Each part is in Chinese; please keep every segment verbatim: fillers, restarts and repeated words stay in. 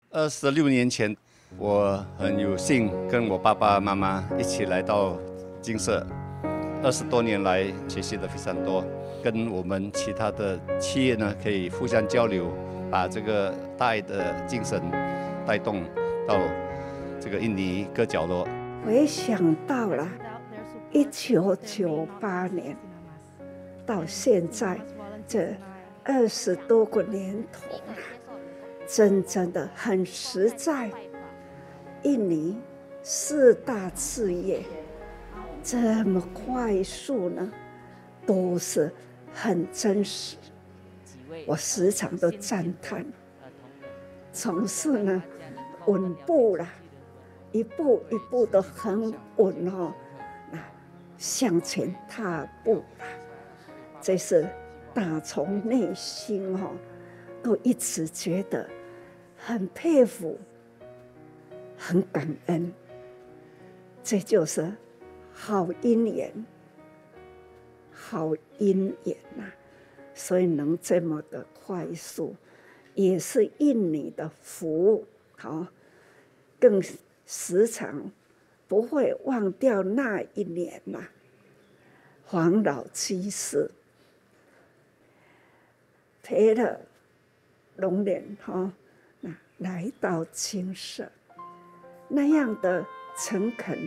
二十六年前，我很有幸跟我爸爸妈妈一起来到金色。二十多年来，学习的非常多，跟我们其他的企业呢可以互相交流，把这个大爱的精神带动到这个印尼各角落。 我也想到了一九九八年到现在这二十多个年头了，真正的很实在。印尼四大事业这么快速呢，都是很真实。我时常都赞叹，总是呢稳步了，一步一步都很稳哦，那向前踏步了，这是打从内心哦，都一直觉得很佩服，很感恩。这就是好姻缘，好姻缘呐、啊！所以能这么的快速，也是印尼的福，好，更时常不会忘掉那一年呐、啊。黄老居士陪了龙莲哈，那来到金色，那样的诚恳，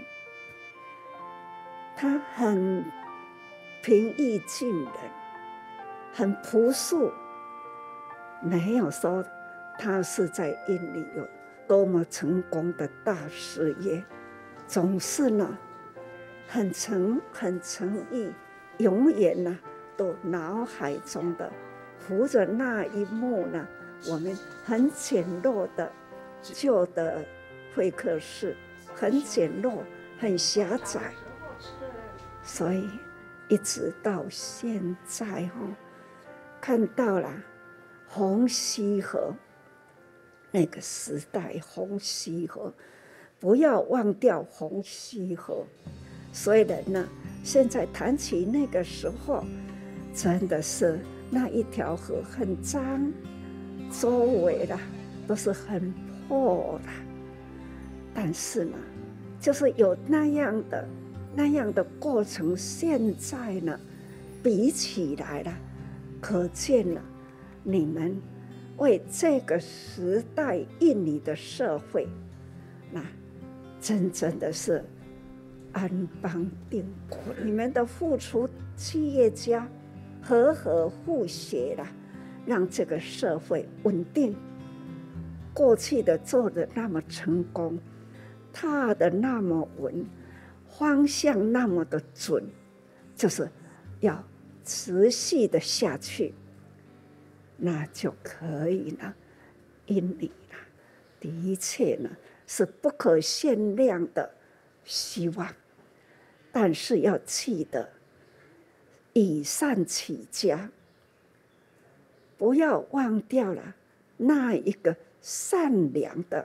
他很平易近人，很朴素，没有说他是在印尼有多么成功的大事业，总是呢很诚很诚意，永远呢都脑海中的浮着那一幕呢，我们很简陋的旧的会客室，很简陋，很狭窄，所以一直到现在哦，看到了红溪河那个时代，红溪河，不要忘掉红溪河。虽然呢，现在谈起那个时候，真的是那一条河很脏，周围啦都是很破啦，但是呢，就是有那样的那样的过程，现在呢，比起来了，可见了你们为这个时代印尼的社会，那真正的是安邦定国，你们的付出，企业家和和互协了，让这个社会稳定。过去的做的那么成功，踏的那么稳，方向那么的准，就是要持续的下去，那就可以了。印尼呢，的确呢是不可限量的希望，但是要记得以善起家，不要忘掉了那一个善良的，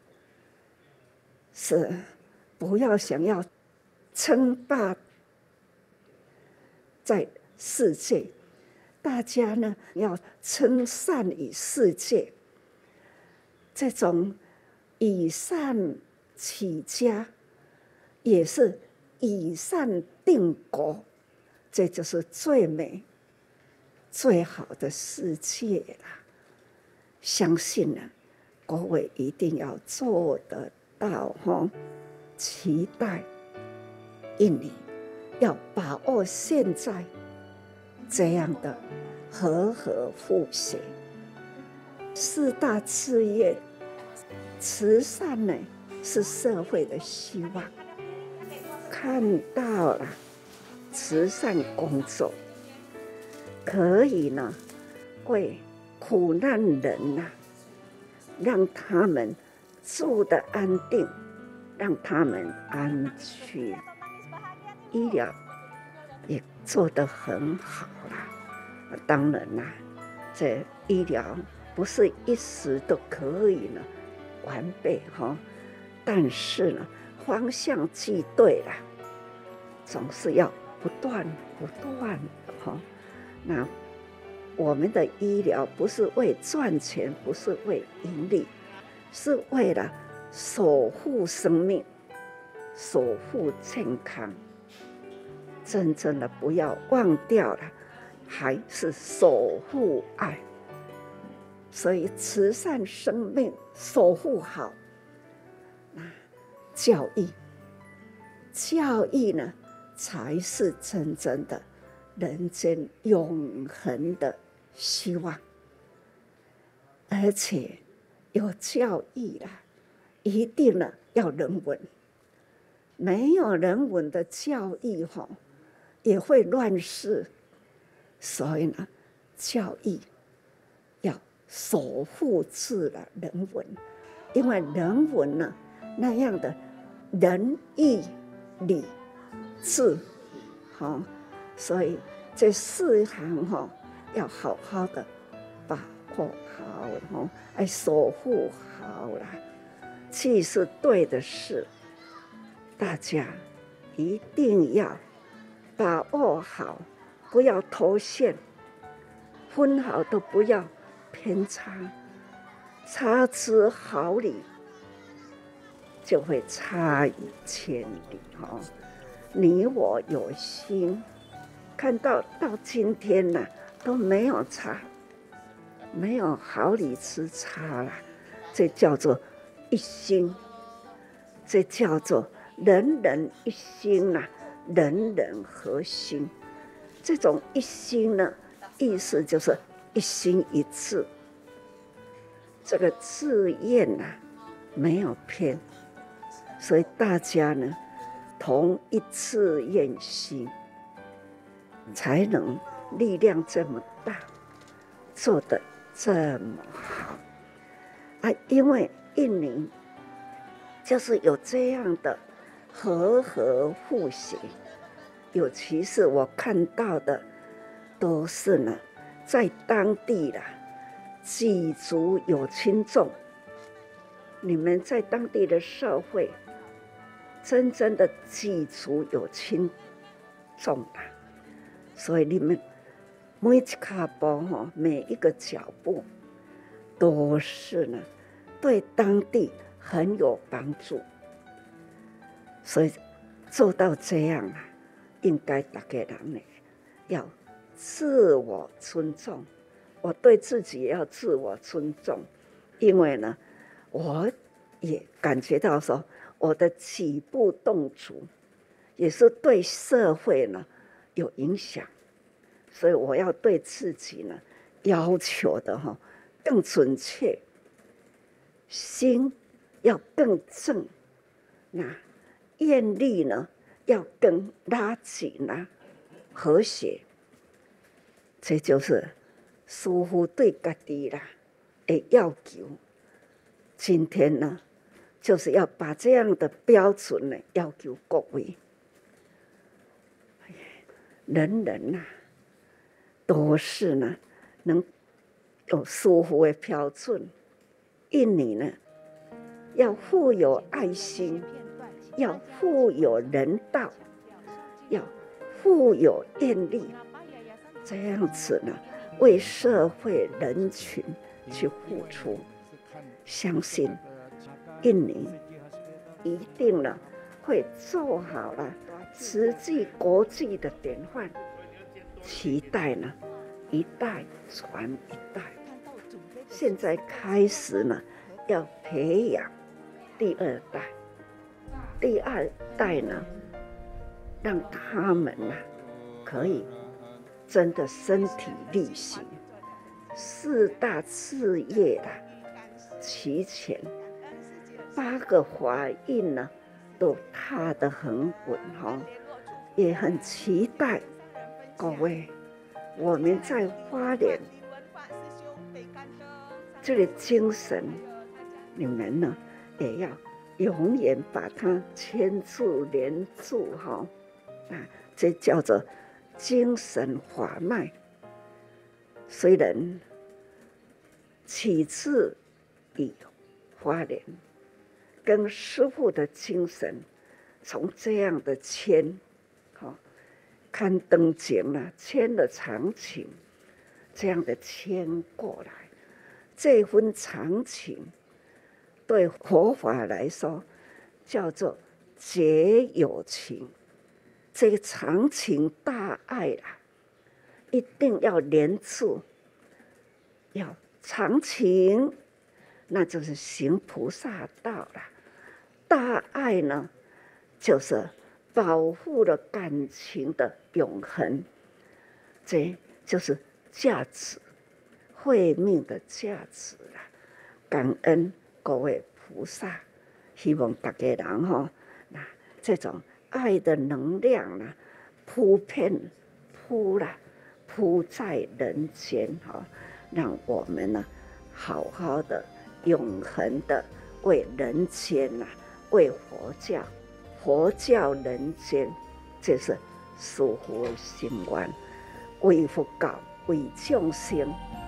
是不要想要称霸在世界，大家呢要称善于世界，这种以善起家，也是以善定国，这就是最美、最好的世界啦！相信呢，各位一定要做得到哈！期待印尼要把握现在这样的和和互协，四大事业，慈善呢是社会的希望。看到了慈善工作，可以呢为苦难人呐、啊，让他们住得安定，让他们安居，医疗也做得很好啦。当然啦，这医疗不是一时都可以呢完备哈，但是呢方向记对了，总是要不断不断的哈。那我们的医疗不是为赚钱，不是为盈利， 是为了守护生命，守护健康。真正的不要忘掉了，还是守护爱。所以慈善生命守护好，教育，教育呢才是真正的人间永恒的希望。而且有教育啦，一定呢要人文，没有人文的教育哈，也会乱世。所以呢，教育要守护住了人文，因为人文呢那样的仁义礼智，哈，所以这四行哈要好好的把握好，哈，哎，守护好了，既是对的事，大家一定要把握好，不要脱线，分毫都不要偏差，差之毫厘就会差一千里哈。你我有心，看到到今天呢、啊、都没有差，没有毫厘之差了，这叫做一心，这叫做人人一心呐、啊，人人合心。这种一心呢，意思就是一心一志，这个志愿呐、啊、没有偏，所以大家呢同一志愿心，才能力量这么大，做得这么好啊！因为印尼就是有这样的和合互协，尤其是我看到的都是呢，在当地啦，举足有轻重。你们在当地的社会，真正的举足有轻重啦，所以你们每一卡步哈，每一个脚步，都是呢，对当地很有帮助。所以做到这样啊，应该大家人呢要自我尊重。我对自己也要自我尊重，因为呢，我也感觉到说，我的起步动足也是对社会呢有影响，所以我要对自己呢要求的哈更准确，心要更正，那愿力呢要更拉紧啊，和谐。这就是师父对家己啦的要求。今天呢，就是要把这样的标准呢要求各位，人人呐、啊、都是呢能有师父的标准。印尼呢要富有爱心，要富有人道，要富有愿力，这样子呢为社会人群去付出，相信印尼一定呢会做好了实际国际的典范，期待呢一代传一代。现在开始呢要培养第二代，第二代呢让他们呢可以真的身体力行，四大事业啦齐全，八个华印呢都踏得很稳哈，也很期待各位，我们在花莲这个精神，你们呢也要永远把它牵住连住哈，啊，这叫做精神法脉。虽然起自于花莲，跟师父的精神从这样的牵，好看灯景了，牵了长情，这样的牵过来，这份长情对佛法来说叫做结有情，这个长情大爱啦，一定要连住，要长情，那就是行菩萨道啦。大爱呢，就是保护了感情的永恒，这就是价值，慧命的价值啦。感恩各位菩萨，希望大家人哈，那这种爱的能量呢，铺遍铺啦，铺在人间哈，让我们呢好好的、永恒的为人间呐，为佛教，佛教人间，这是师父的心愿，为佛教，为众生。